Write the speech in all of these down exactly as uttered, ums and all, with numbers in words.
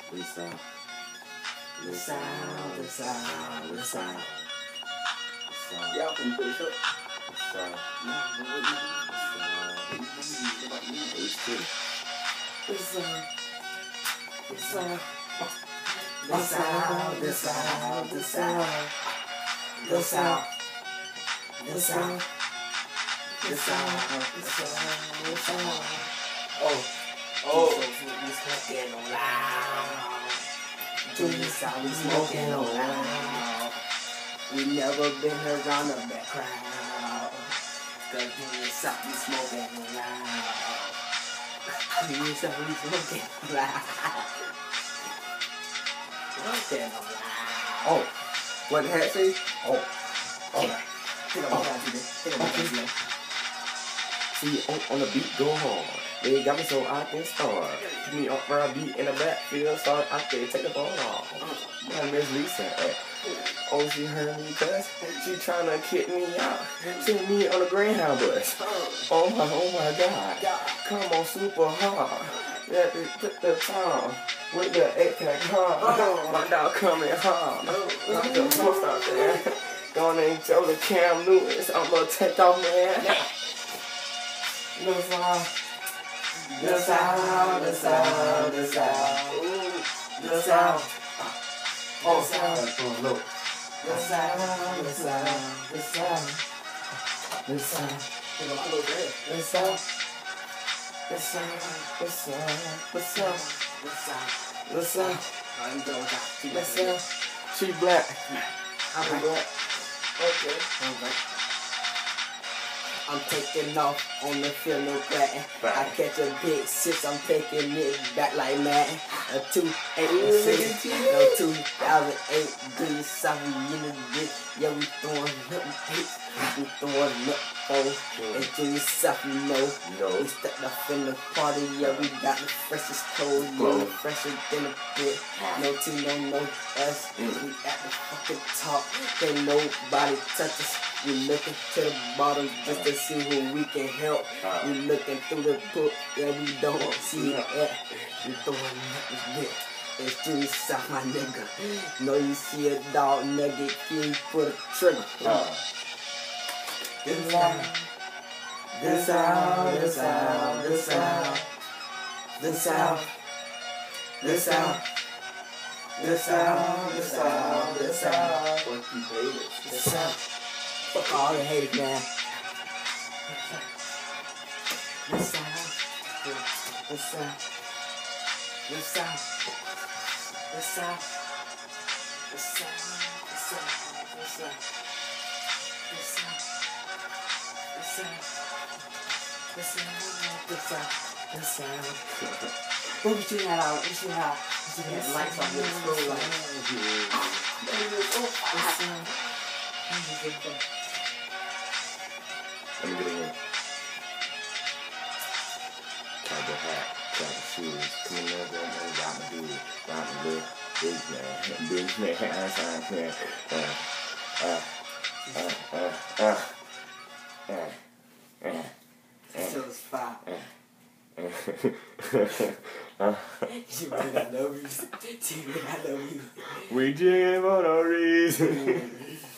The sound. The sound, the sound, the sound. Y'all can put this up. The sound. H two. The sound. The sound. The sound, the sound, the sound. The sound. The sound. The sound, the sound, the sound. Oh, oh. We smoking on loud. To the sound, we smoking on loud. We never been around the back crowd. Cause in the south, we smoking on loud. In the south, we smoking on loud. Smoking on loud. Oh, what the hat say? Oh, Oh. Take up my time today. Take up my time today. see, on, on the beat, go hard. They got me so I can start. Pick me up for a beat in the backfield, start out there, take the ball off. My Miss Lisa, eh. Oh, she heard me cuss. She tryna kick me out. Send me on the Greyhound bus. Oh my, oh my God. Come on, super hard. Let me put the time with the eight-pack hard. My dog coming hard. Knock the post out there. Gonna enjoy the Cam Lewis. I'm gonna take off, man. The sound, the sound, the sound, the sound, the sound, Oh, sound. Oh, look. the sound, the sound, the sound, the sound, the sound, the sound, the sound, the sound, the sound, the sound. She black. I'm black. Okay. I'm taking off on the field, no flat. I catch a big six, I'm taking it back like mad. A two eight six, no two thousand eight. Good South, we in the bitch. Yeah, we throwing up eight, we throwing up four. And Junior South, you know, No. we stepped up in the party. Yeah, we got the freshest clothes, yeah, we fresher than a bit. No two, no, no us. We at the fucking top, can't nobody touch us. We looking to the bottom just to see who we can help. We looking through the book, yeah, we don't see it yet. We throwing up this bit. It's Junior South, my nigga. Know you see a dog nugget, can you put a trigger? The sound, the sound, the sound, the sound, the sound, the sound, the sound, the sound, the sound, Fuck you haters. the sound. Fuck all the haters, man. The sound, the sound, the sound, the sound, the sound, the sound, the sound, the sound. The sound, the sound, the sound, the sound. What we should have out? We should have, we should have lights on this school light. The sound. Let me get it in. Cowboy hat, cowboy shoes. Coming over and got my dude. Got my little big man. Big man, ass ass man. Uh, uh, uh, uh, uh. Uh, uh, Still is five. uh, You really I love you. You really I love you. we jam for no reason.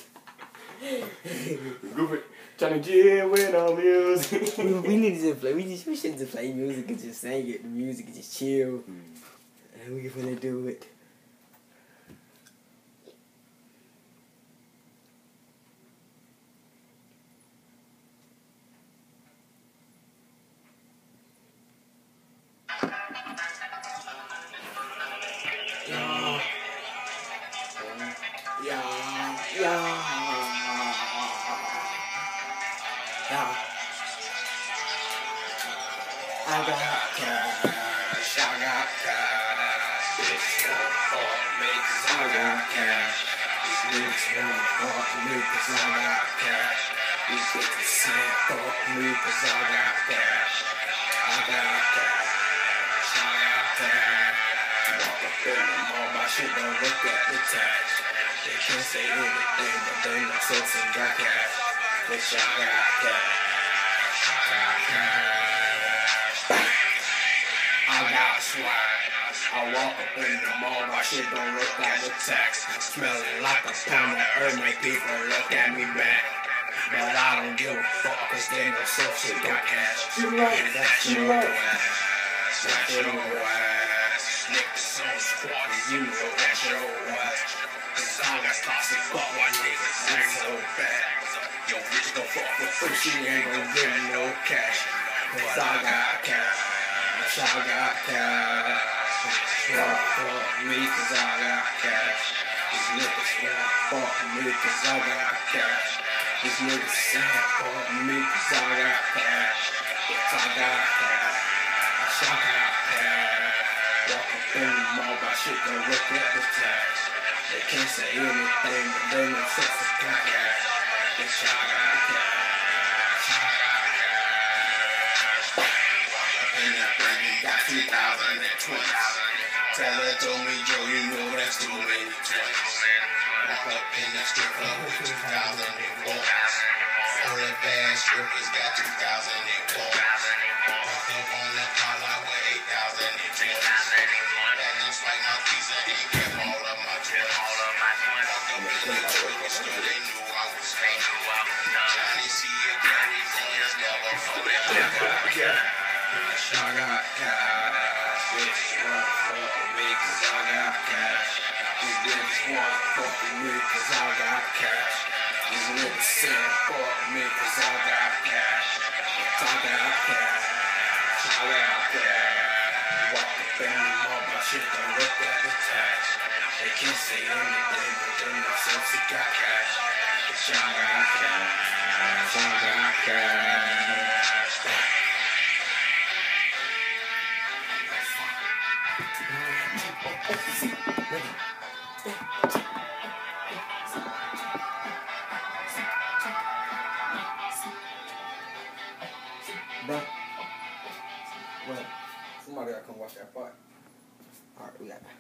Goofy, trying to jam with no music. we, we need to play. We, just, we should just play music and just sing it. The music and just chill. And we gonna do it. Yeah. Yeah. Yeah. Yeah. I got cash. I got cash. Bitch, wanna fuck me 'cause I got cash. These niggas wanna fuck me 'cause I got cash. These bitches say fuck me 'cause I got cash. I got cash. I got cash. Walk up in the mall, my shit don't look at the tax. They can't say anything, but they know something got cash. Bitch, I got cash. I got cash. I got swag. I walk up in the mall, my shit don't look like the tax. Smelling like a pound of herb, make people look at me back. But I don't give a fuck, cause they know some shit got cash. She right, she right. That's your ass. Niggas on the squad, you know that's your ass. Cause I got stocks and fuck my niggas ain't so bad. Yo, bitch gon' fuck with free, she ain't gon' give me no cash. Cause I got cash. Cause I got cash. Fuck, fuck me, cause I got cash. These niggas wanna fuck me, cause I got cash. These niggas say fuck me, cause I got cash. Cause I got cash. Cause I got cash. Walk up in the mall, my shit don't look at the tax. They can't say anything, but they know sex is got cash. Bitch, I got cash. And that baby got two thousand twenty. Tell her, told me, Joe, you know that's too many twenties. Walk up in that strip club with two thousand four. All the bad strippers got two thousand four. Walk up on the car lot with eight thousand twenties. That looks like my pizza ain't kept all of my twenties. Walk up in the truck store, they knew I was fake. Johnny C. and Gary Vayner's never forget. I got cash, bitch, wanna fuck with me cause I got cash. These niggas wanna fuck with me cause I got cash. These niggas say fuck with me cause I got cash. But I got cash, I got cash. Walk up in the mall, my shit don't look at the tax. They can't say anything, but they know since they got cash. Bitch, I got cash, I got cash. Done. Well, somebody gotta come watch that fight. Alright, we got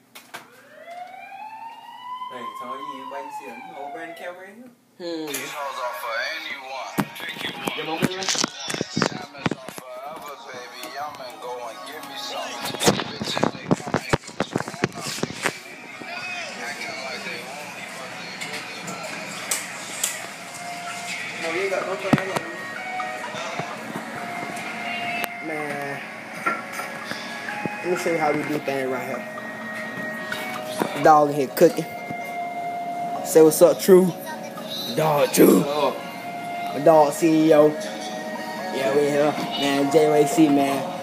Hey, Tony, you invite to see him. You know, Brandon Cameron in here? Hmm. These hoes are for anyone. Pick you one. Your mom in there? Diamonds are forever, baby. I'm gonna go and give me some. Bitches, they come and go, so I'm not picking. Acting like they want me, but they really want me. No, you ain't got no thing like that. Man, let me show you how we do things right here. Dog in here cooking. Say what's up, True. Dog, True. My dog C E O. Yeah, we here. Man, J W A C, man.